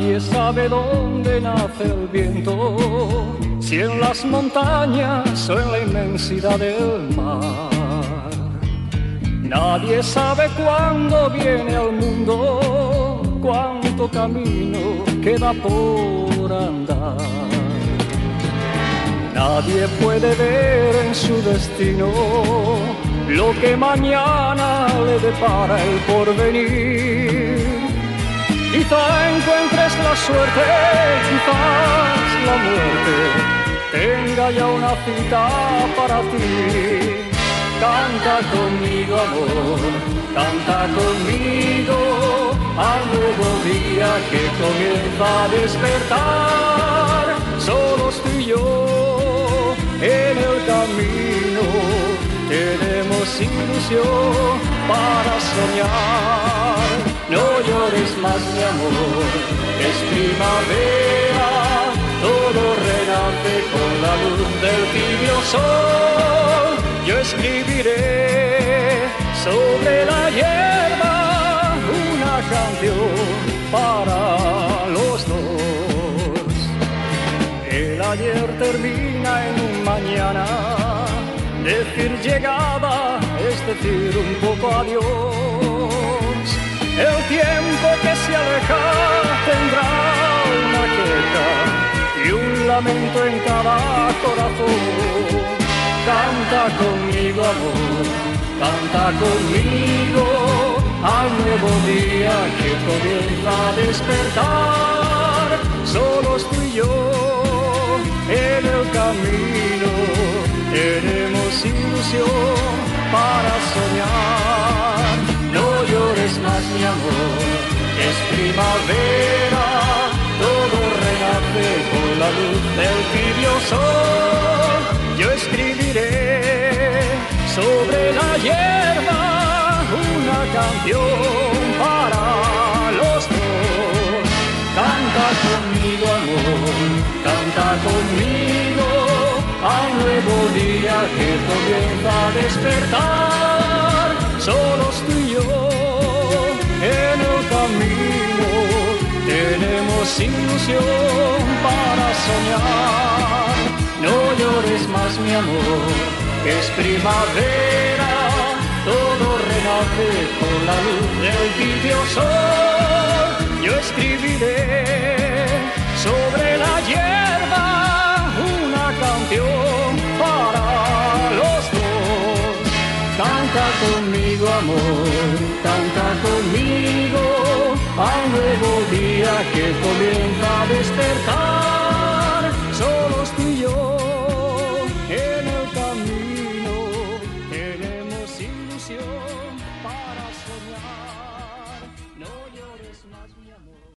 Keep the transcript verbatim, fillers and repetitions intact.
Nadie sabe dónde nace el viento, si en las montañas o en la inmensidad del mar. Nadie sabe cuándo viene al mundo, cuánto camino queda por andar. Nadie puede ver en su destino lo que mañana le depara el porvenir. Quizá encuentres la suerte, quizás la muerte tenga ya una cita para ti. Canta conmigo, amor, canta conmigo al nuevo día que comienza a despertar. Solos tú y yo en el camino tenemos ilusión para soñar. No llores más, mi amor, es primavera, todo renace con la luz del tibio sol. Yo escribiré sobre la hierba una canción para los dos. El ayer termina en un mañana, decir llegada es decir un poco adiós. El tiempo que se aleja tendrá una queja y un lamento en cada corazón. Canta conmigo, amor, canta conmigo al nuevo día que comienza a despertar. Solos tú y yo en el camino tenemos ilusión para soñar. No llores más, mi amor, es primavera, todo renace con la luz del tibio sol. Yo escribiré sobre la hierba una canción para los dos. Canta conmigo, amor, canta conmigo al nuevo día que comienza a despertar. Solos tú y yo en el camino tenemos ilusión para soñar. No llores más, mi amor, es primavera, todo renace con la luz del tibio sol. Yo escribiré sobre la hierba una canción para los dos. Canta conmigo, amor, canta conmigo al nuevo día que comienza a despertar.